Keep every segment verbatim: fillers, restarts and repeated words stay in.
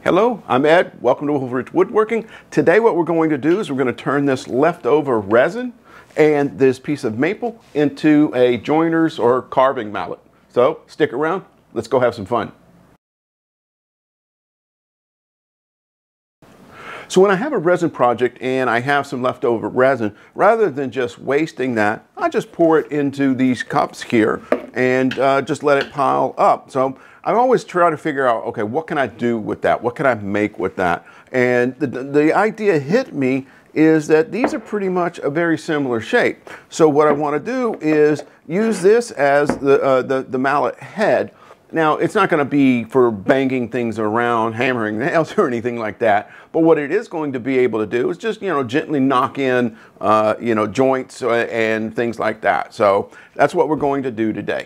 Hello, I'm Ed. Welcome to Woodworking. Today what we're going to do is we're going to turn this leftover resin and this piece of maple into a joiner's or carving mallet. So stick around, let's go have some fun. So when I have a resin project and I have some leftover resin, rather than just wasting that, I just pour it into these cups here and uh, just let it pile up. So I always try to figure out, okay, what can I do with that? What can I make with that? And the, the idea hit me is that these are pretty much a very similar shape. So what I want to do is use this as the, uh, the, the mallet head. Now, it's not going to be for banging things around, hammering nails or anything like that. But what it is going to be able to do is just, you know, gently knock in, uh, you know, joints and things like that. So that's what we're going to do today.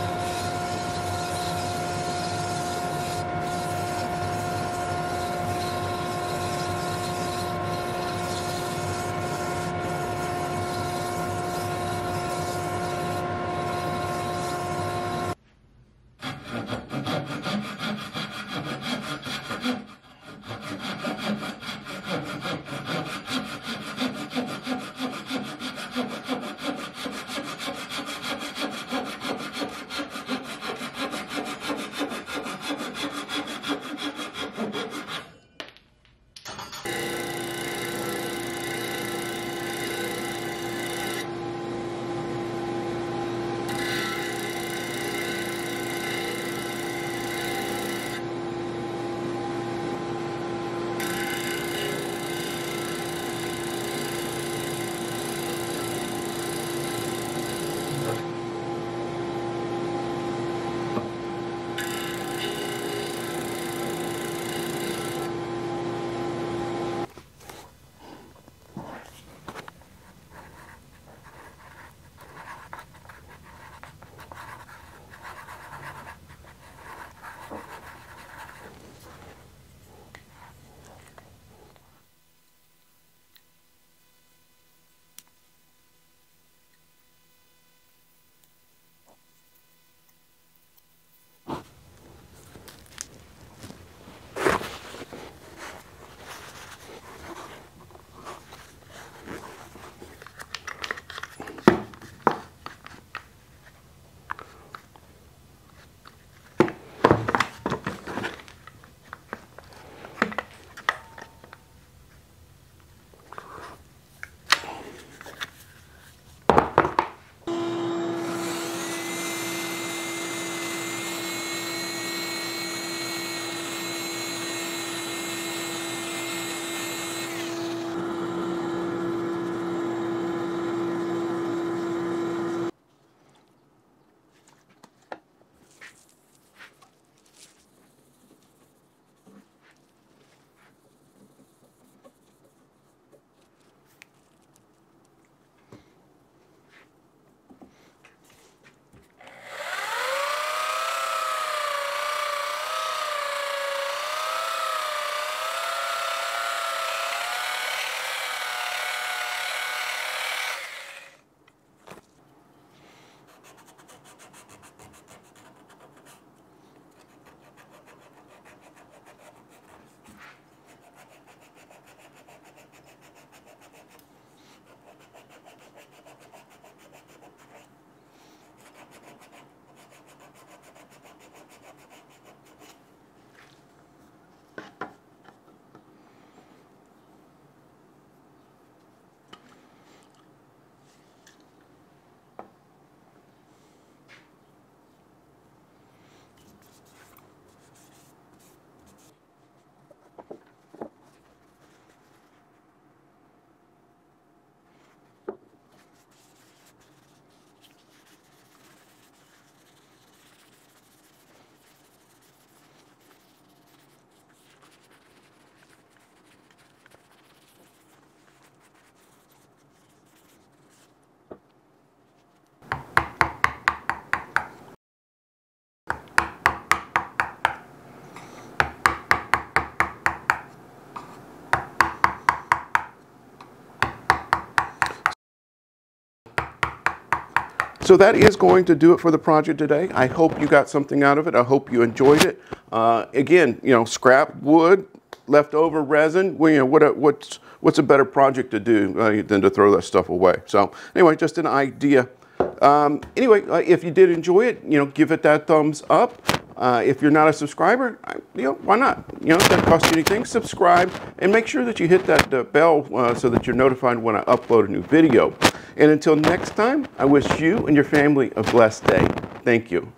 So that is going to do it for the project today. I hope you got something out of it. I hope you enjoyed it. Uh, again, you know, scrap wood, leftover resin. Well, you know, what a, what's what's a better project to do uh, than to throw that stuff away? So anyway, just an idea. Um, anyway, uh, if you did enjoy it, you know, give it that thumbs up. Uh, if you're not a subscriber, you know, why not? You know, it doesn't cost you anything. Subscribe and make sure that you hit that uh, bell uh, so that you're notified when I upload a new video. And until next time, I wish you and your family a blessed day. Thank you.